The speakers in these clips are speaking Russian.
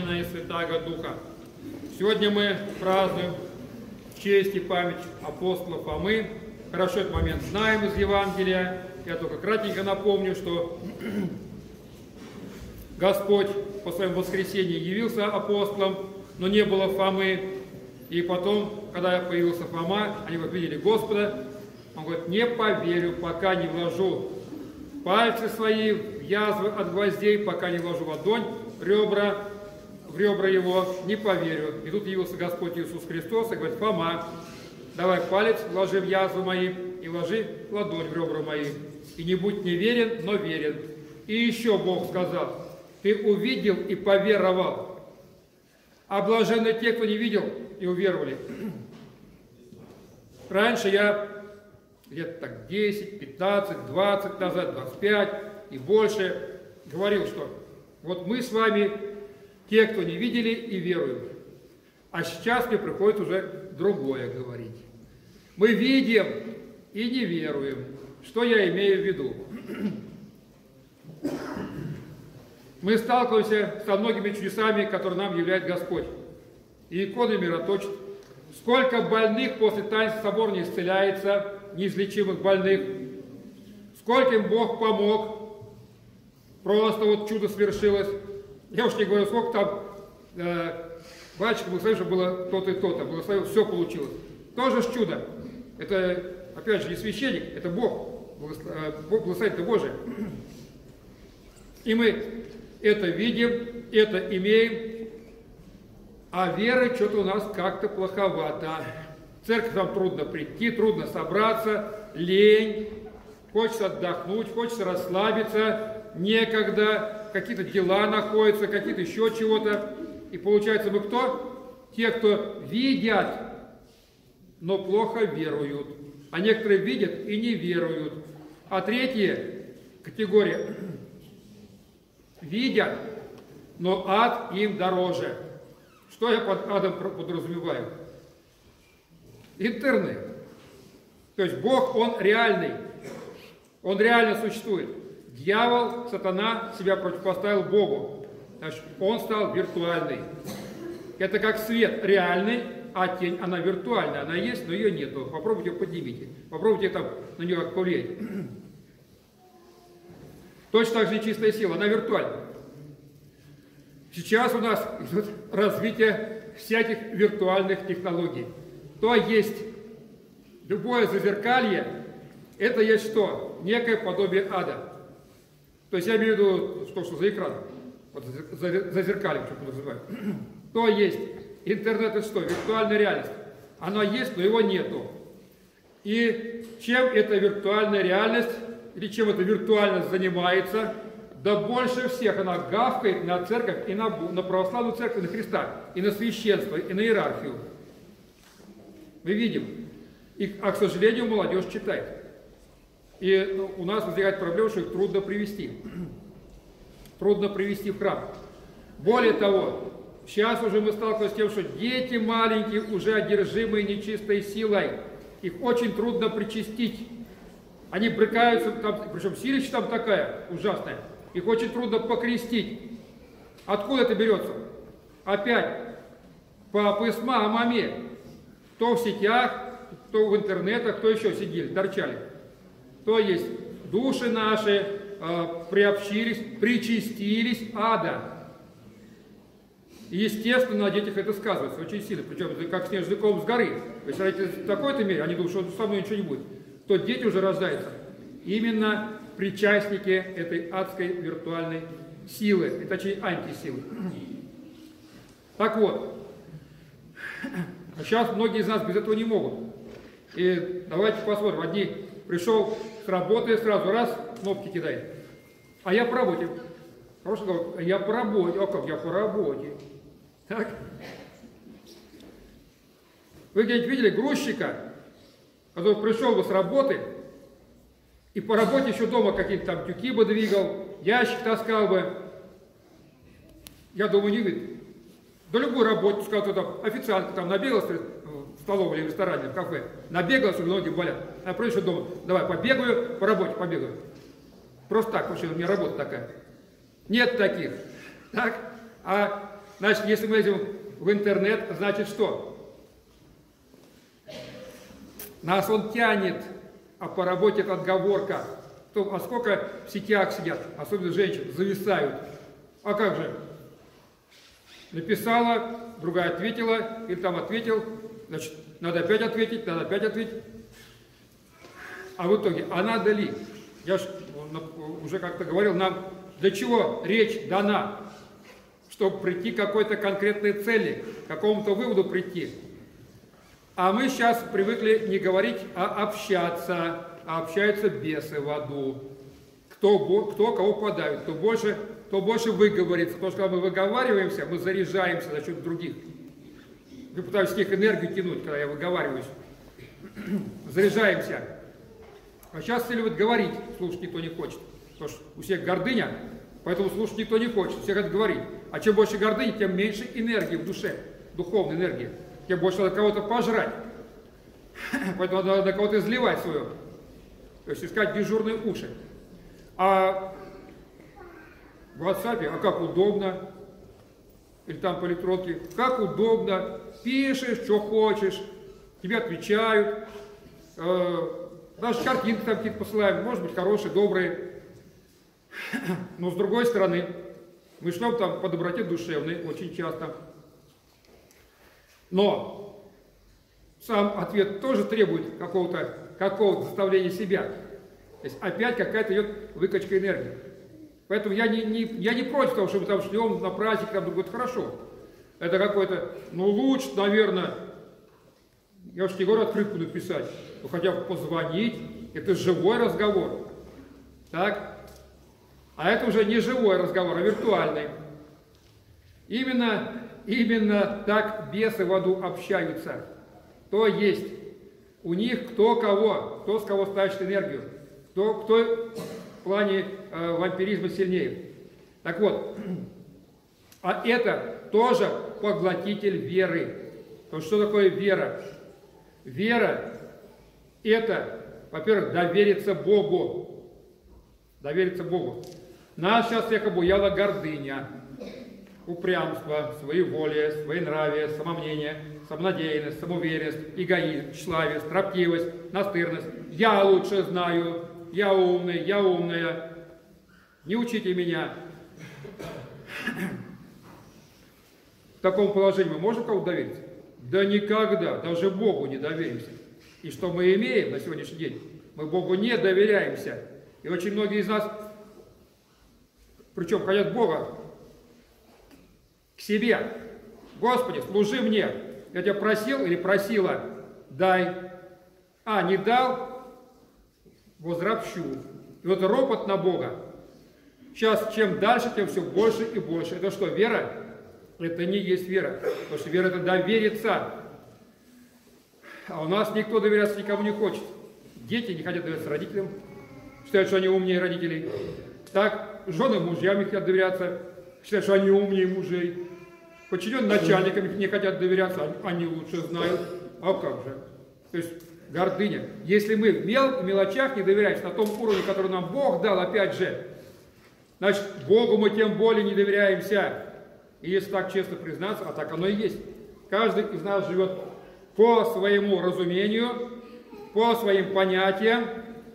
Сына и Святаго Духа. Сегодня мы празднуем в честь и память апостола Фомы. Хорошо этот момент знаем из Евангелия. Я только кратенько напомню, что Господь по своему воскресении явился апостолом, но не было Фомы. И потом, когда появился Фома, они увидели Господа. Он говорит: не поверю, пока не вложу пальцы свои в язвы от гвоздей, пока не вложу ладонь в ребра его, не поверю. И тут явился Господь Иисус Христос и говорит: Фома, давай палец вложи в язвы мои и вложи ладонь в ребра мои. И не будь неверен, но верен. И еще Бог сказал: ты увидел и поверовал. А блаженны те, кто не видел и уверовали. Раньше я лет так 10, 15, 20 назад, 25 и больше говорил, что вот мы с вами те, кто не видели и веруем. А сейчас мне приходится уже другое говорить. Мы видим и не веруем. Что я имею в виду? Мы сталкиваемся со многими чудесами, которые нам являет Господь. И иконы мироточат. Сколько больных после таинства собора не исцеляется, неизлечимых больных. Сколько им Бог помог. Просто вот чудо свершилось. Я уж не говорю, сколько там батюшка благословил, что было то-то и то-то. Благословил, все получилось. Тоже ж чудо. Это, опять же, не священник, это Бог. Бог благословит, это Божие. И мы это видим, это имеем. А веры что-то у нас как-то плоховато. В церковь нам трудно прийти, трудно собраться, лень, хочется отдохнуть, хочется расслабиться, некогда, какие-то дела находятся, какие-то еще чего-то. И получается, мы кто? Те, кто видят, но плохо веруют. А некоторые видят и не веруют. А третья категория видят, но ад им дороже. Что я под адом подразумеваю? Интернет. То есть Бог, Он реальный. Он реально существует. Дьявол, сатана себя противопоставил Богу. Значит, он стал виртуальный. Это как свет реальный, а тень, она виртуальная. Она есть, но ее нету. Попробуйте ее поднимите. Попробуйте там на нее как повлиять. Точно так же нечистая сила, она виртуальна. Сейчас у нас идет развитие всяких виртуальных технологий. То есть любое зазеркалье, это есть что? Некое подобие ада. То есть я имею в виду то, что за экраном. Вот зазеркалье, что называют. То есть интернет это что? Виртуальная реальность. Она есть, но его нету. И чем эта виртуальная реальность, или чем эта виртуальность занимается? Да больше всех она гавкает на церковь и на православную церковь, на Христа, и на священство, и на иерархию. Мы видим. А, к сожалению, молодежь читает. И у нас возникает проблема, что их трудно привести. Трудно привести в храм. Более того, сейчас уже мы сталкиваемся с тем, что дети маленькие уже одержимые нечистой силой. Их очень трудно причастить. Они брыкаются, там, причем силища там такая ужасная. Их очень трудно покрестить. Откуда это берется? Опять по письма о маме. Кто в сетях, кто в интернетах, кто еще сидели, торчали. То есть души наши приобщились, причастились ада. И естественно, на детях это сказывается очень сильно. Причем как снежный с горы. То есть если в такой-то мере, они думают, что со мной ничего не будет. То дети уже рождаются. Именно причастники этой адской виртуальной силы, точнее антисилы. Так вот, сейчас многие из нас без этого не могут. И давайте посмотрим. Одни пришел с работы, сразу раз, кнопки кидает. А я по работе. Хорошо говорю, я по работе. А как? Я по работе. Так? Вы где-нибудь видели грузчика, который пришел бы с работы, и по работе еще дома какие-то там тюки бы двигал, ящик таскал бы. Я думаю, не видно. Да любой работник, сказал, что там официантка там набегалась в столовой или в ресторане, в кафе, набегалась, что ноги болят. А пришел дома, давай побегаю, по работе побегаю. Просто так, потому что у меня работа такая. Нет таких. Так? А Значит, если мы лезем в интернет, значит что? Нас он тянет, а по работе это отговорка. А сколько в сетях сидят, особенно женщины, зависают. А как же? Написала, другая ответила, или там ответил, значит, надо опять ответить, надо опять ответить. А в итоге, а надо ли? Я же уже как-то говорил, нам для чего речь дана? Чтобы прийти к какой-то конкретной цели, к какому-то выводу прийти. А мы сейчас привыкли не говорить, а общаться. А общаются бесы в аду. Кто кого подавит, кто больше выговорится. Потому что когда мы выговариваемся, мы заряжаемся за счет других. Я пытаюсь с них энергию тянуть, когда я выговариваюсь. Заряжаемся. А сейчас все любят говорить, слушать никто не хочет. Потому что у всех гордыня, поэтому слушать никто не хочет. Все хотят говорить. А чем больше гордыни, тем меньше энергии в душе, духовной энергии. Тем больше надо кого-то пожрать. Поэтому надо на кого-то изливать свое. То есть искать дежурные уши. А в WhatsApp, а как удобно. Или там по электронке, как удобно. Пишешь, что хочешь. Тебе отвечают. Даже картинки там какие-то посылаем. Может быть, хорошие, добрые. Но с другой стороны, мы шлем там по доброте душевной очень часто. Но сам ответ тоже требует какого-то заставления себя. То есть опять какая-то идет выкачка энергии. Поэтому я не против того, что мы там шлем на праздник, там другое, это хорошо. Это какой-то, лучше, наверное, я уж не говорю открытку написать, но хотя бы позвонить, это живой разговор. Так? А это уже не живой разговор, а виртуальный. Именно так бесы в аду общаются. То есть у них кто с кого стащит энергию, кто в плане вампиризма сильнее. Так вот, а это тоже поглотитель веры. То что такое вера? Вера – это, во-первых, довериться Богу. Довериться Богу. Нас сейчас всех обуяла гордыня, упрямство, своеволие, своенравие, самомнение, самонадеянность, самоуверенность, эгоизм, тщеславие, строптивость, настырность. Я лучше знаю, я умный, я умная. Не учите меня. В таком положении мы можем кому-то довериться? Да никогда, даже Богу не доверимся. И что мы имеем на сегодняшний день? Мы Богу не доверяемся. И очень многие из нас, причем хотят Бога к себе. Господи, служи мне. Я тебя просил или просила, дай. А, не дал, возропщу. И вот ропот на Бога. Сейчас чем дальше, тем все больше и больше. Это что, вера? Это не есть вера. Потому что вера – это довериться. А у нас никто доверяться никому не хочет. Дети не хотят доверяться родителям. Считают, что они умнее родителей. Так, жены мужьям не хотят доверяться. Считают, что они умнее мужей. Подчиненные начальникам не хотят доверяться. Они лучше знают. А как же? То есть гордыня. Если мы в мелочах не доверяемся, на том уровне, который нам Бог дал, опять же, значит, Богу мы тем более не доверяемся. И если так честно признаться, а так оно и есть. Каждый из нас живет по своему разумению, по своим понятиям.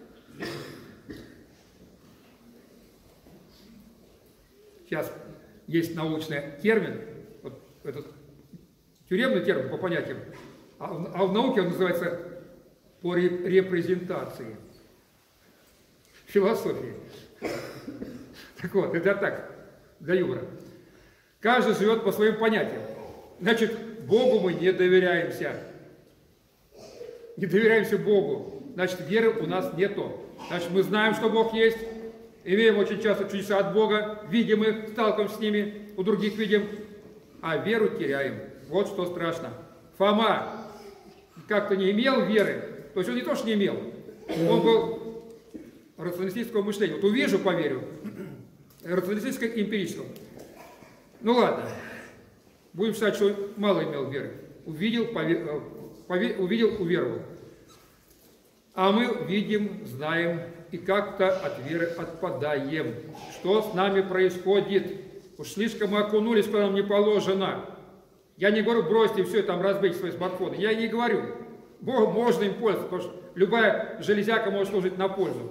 Сейчас есть научный термин, вот этот тюремный термин по понятиям, а в науке он называется по репрезентации. Философии. Так вот, это так, для юмора. Каждый живет по своим понятиям. Значит, Богу мы не доверяемся. Не доверяемся Богу. Значит, веры у нас нету. Значит, мы знаем, что Бог есть. Имеем очень часто чудеса от Бога. Видим их, сталкиваемся с ними. У других видим. А веру теряем. Вот что страшно. Фома как-то не имел веры. То есть он не то, что не имел. Он был рационалистического мышления. Вот увижу, поверю. Рационалистическое эмпирическое. Ну ладно, будем считать, что мало имел веры. Увидел, уверовал. А мы видим, знаем и как-то от веры отпадаем. Что с нами происходит? Уж слишком мы окунулись, куда нам не положено. Я не говорю, бросьте все, там разбейте свои смартфоны. Я не говорю. Богу можно им пользоваться, потому что любая железяка может служить на пользу.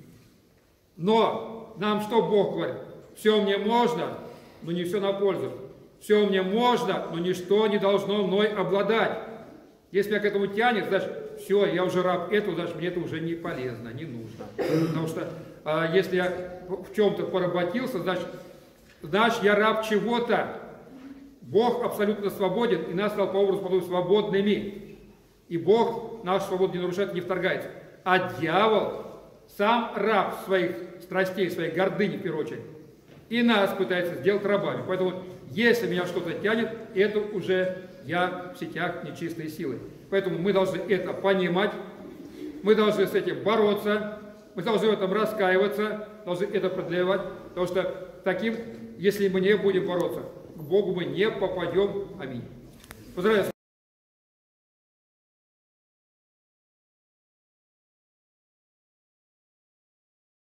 Но нам что Бог говорит? Все мне можно, но не все на пользу. Все мне можно, но ничто не должно мной обладать. Если меня к этому тянет, значит, все, я уже раб этого, значит, мне это уже не полезно, не нужно. Потому что если я в чем-то поработился, значит, я раб чего-то. Бог абсолютно свободен, и нас стал по образу подобию свободными. И Бог нашу свободу не нарушает, не вторгается. А дьявол сам раб своих страстей, своей гордыни, в первую очередь. И нас пытается сделать рабами. Поэтому, если меня что-то тянет, это уже я в сетях нечистой силы. Поэтому мы должны это понимать, мы должны с этим бороться, мы должны в этом раскаиваться, должны это продлевать, потому что таким, если мы не будем бороться, к Богу мы не попадем. Аминь. Поздравляю.